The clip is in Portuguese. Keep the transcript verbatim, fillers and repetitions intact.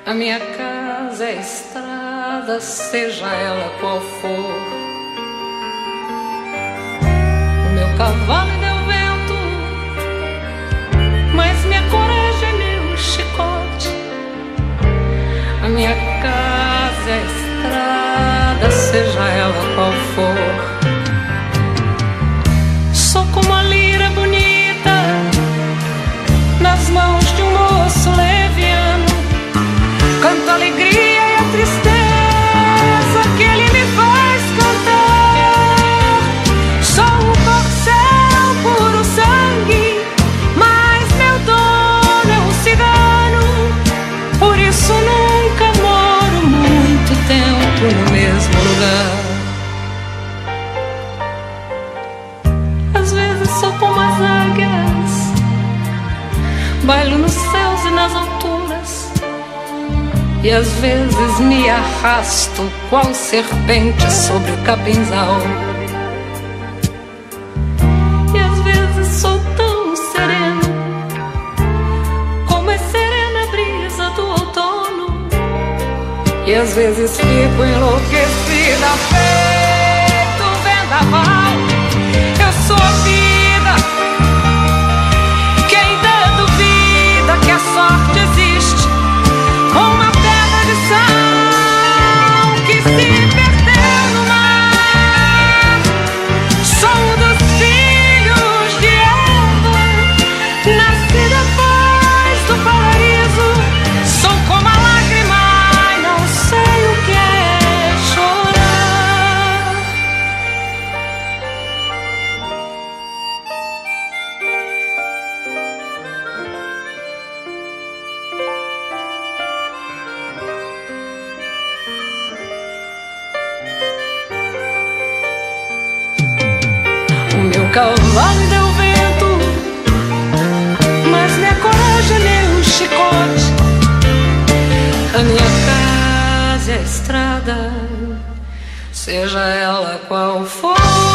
A minha casa é estrada, seja ela qual for. O meu cavalo deu vento, mas minha coragem é meu chicote. A minha casa é estrada, seja ela qual for. Sou como a lira bonita nas mãos de um moço leviano. Canto a alegria e a tristeza que ele me faz cantar. Sou um corcel puro sangue, mas meu dono é um cigano. Por isso nunca moro muito tempo no mesmo lugar. Às vezes sou como as águias, bailo nos céus e nas alturas, e às vezes me arrasto qual serpente sobre o capinzal. E às vezes sou tão sereno como é serena a brisa do outono, e às vezes fico enlouquecida feito vendaval. Eu sou a vida, quem ainda duvida que a sorte existe, uma pedra de sal que se perdeu no mar. Sou um dos filhos de Eva, nasci depois do paraíso. Sou como a lágrima e não sei o que é chorar. O meu cavalo deu vento, mas minha coragem é meu chicote. A minha casa é estrada, seja ela qual for.